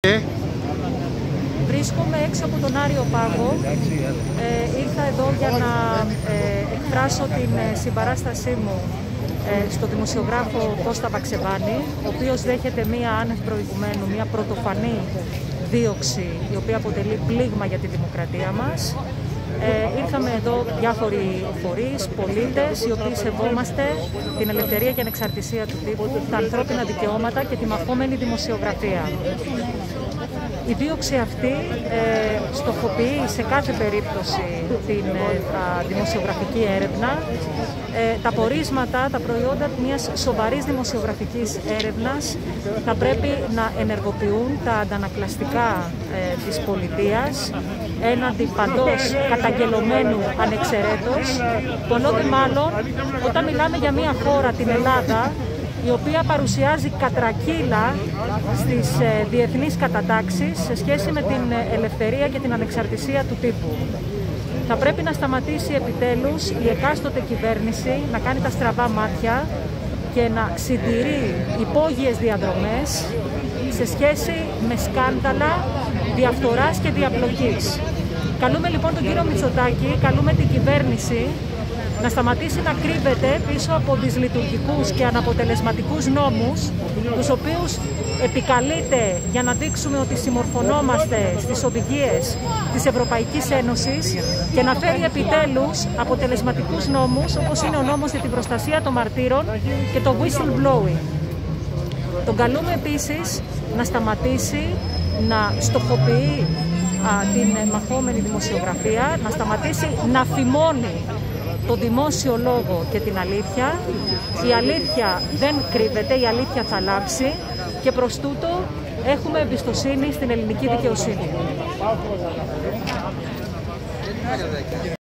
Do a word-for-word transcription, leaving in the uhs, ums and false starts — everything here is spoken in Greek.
Βρίσκομαι έξω από τον Άριο Πάγο. Ε, ήρθα εδώ για να ε, εκφράσω την ε, συμπαράστασή μου ε, στο δημοσιογράφο Κώστα Βαξεβάνη, ο οποίος δέχεται μία άνευ προηγουμένου, μία πρωτοφανή δίωξη, η οποία αποτελεί πλήγμα για τη δημοκρατία μας. Ε, ήρθαμε εδώ διάφοροι φορείς, πολίτες, οι οποίοι σεβόμαστε την ελευθερία και ανεξαρτησία του τύπου, τα ανθρώπινα δικαιώματα και τη μαχόμενη δημοσιογραφία. Η δίωξη αυτή ε, στοχοποιεί σε κάθε περίπτωση την ε, δημοσιογραφική έρευνα, ε, τα πορίσματα, τα προϊόντα μιας σοβαρής δημοσιογραφικής έρευνας θα πρέπει να ενεργοποιούν τα αντανακλαστικά ε, της πολιτείας έναντι παντός καταγγελωμένου ανεξαιρέτως, πολλό δε μάλλον όταν μιλάμε για μια χώρα, την Ελλάδα, η οποία παρουσιάζει κατρακύλα στις ε, διεθνείς κατατάξεις σε σχέση με την ελευθερία και την ανεξαρτησία του τύπου. Θα πρέπει να σταματήσει επιτέλους η εκάστοτε κυβέρνηση να κάνει τα στραβά μάτια και να συντηρεί υπόγειες διαδρομές σε σχέση με σκάνδαλα διαφθοράς και διαπλοκής. Καλούμε λοιπόν τον κύριο Μητσοτάκη, καλούμε την κυβέρνηση να σταματήσει να κρύβεται πίσω από δυσλειτουργικούς και αναποτελεσματικούς νόμους, τους οποίους επικαλείται για να δείξουμε ότι συμμορφωνόμαστε στις οδηγίες της Ευρωπαϊκής Ένωσης και να φέρει επιτέλους αποτελεσματικούς νόμους, όπως είναι ο νόμος για την προστασία των μαρτύρων και το whistleblowing. Τον καλούμε επίσης να σταματήσει να στοχοποιεί α, την μαχόμενη δημοσιογραφία, να σταματήσει να φημώνει το δημόσιο λόγο και την αλήθεια. Η αλήθεια δεν κρύβεται, η αλήθεια θα λάμψει και προς τούτο έχουμε εμπιστοσύνη στην ελληνική δικαιοσύνη.